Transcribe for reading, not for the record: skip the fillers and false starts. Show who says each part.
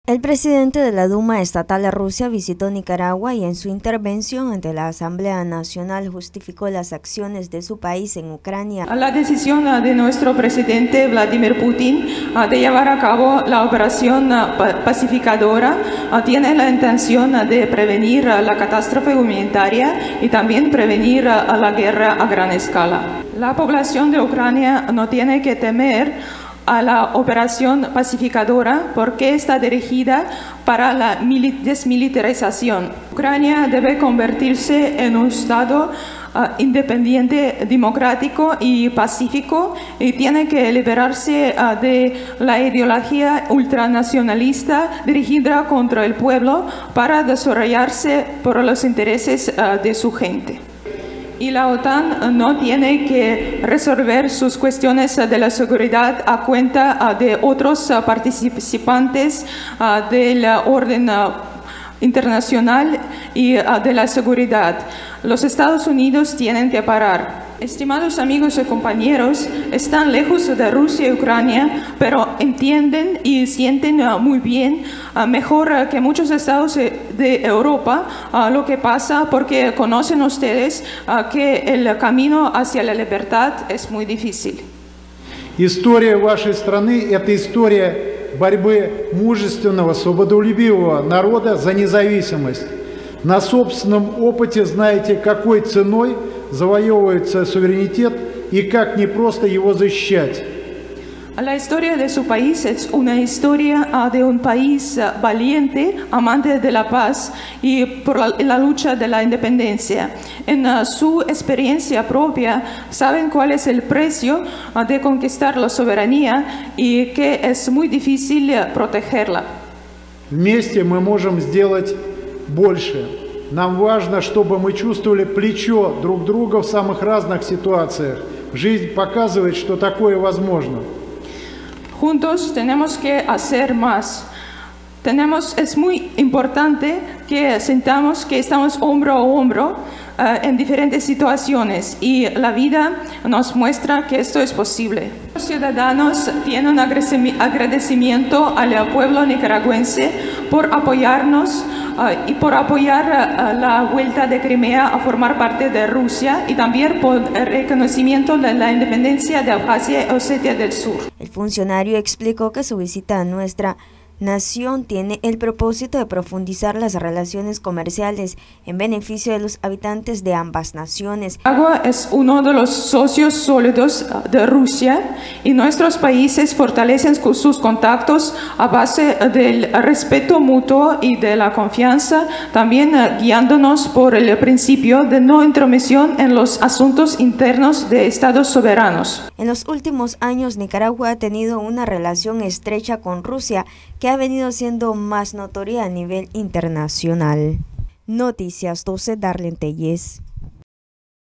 Speaker 1: El presidente de la Duma Estatal de Rusia visitó Nicaragua y en su intervención ante la Asamblea Nacional justificó las acciones de su país en Ucrania.
Speaker 2: La decisión de nuestro presidente Vladimir Putin de llevar a cabo la operación pacificadora tiene la intención de prevenir la catástrofe humanitaria y también prevenir la guerra a gran escala. La población de Ucrania no tiene que temer a la operación pacificadora porque está dirigida para la desmilitarización. Ucrania debe convertirse en un Estado independiente, democrático y pacífico y tiene que liberarse de la ideología ultranacionalista dirigida contra el pueblo para desarrollarse por los intereses de su gente. Y la OTAN no tiene que resolver sus cuestiones de la seguridad a cuenta de otros participantes del orden internacional y de la seguridad. Los Estados Unidos tienen que parar. Estimados amigos y compañeros, están lejos de Rusia y Ucrania, pero entienden y sienten muy bien, mejor que muchos estados de Europa, lo que pasa, porque conocen ustedes que el camino hacia la libertad es muy difícil.
Speaker 3: История вашей страны – это история борьбы мужественного, свободолюбивого народа за независимость. На собственном опыте знаете, какой ценой завоевывается суверенитет и как непросто его защищать.
Speaker 2: La historia de su país es una historia de un país valiente, amante de la paz y por la lucha de la independencia. En su experiencia propia saben cuál es el precio de conquistar la soberanía y que es muy difícil protegerla.
Speaker 3: Вместе мы можем сделать больше. Нам важно, чтобы мы чувствовали плечо друг друга в самых разных ситуациях. Жизнь показывает, что такое возможно.
Speaker 2: Juntos tenemos que hacer más. Es muy importante que sintamos que estamos hombro a hombro en diferentes situaciones y la vida nos muestra que esto es posible. Los ciudadanos tienen un agradecimiento al pueblo nicaragüense por apoyarnos y por apoyar la vuelta de Crimea a formar parte de Rusia y también por el reconocimiento de la independencia de Abjasia y Osetia del Sur.
Speaker 1: El funcionario explicó que su visita a nuestra nación tiene el propósito de profundizar las relaciones comerciales en beneficio de los habitantes de ambas naciones.
Speaker 2: Nicaragua es uno de los socios sólidos de Rusia y nuestros países fortalecen sus contactos a base del respeto mutuo y de la confianza, también guiándonos por el principio de no intromisión en los asuntos internos de estados soberanos.
Speaker 1: En los últimos años, Nicaragua ha tenido una relación estrecha con Rusia que ha venido siendo más notoria a nivel internacional. Noticias 12, Darlene Telles.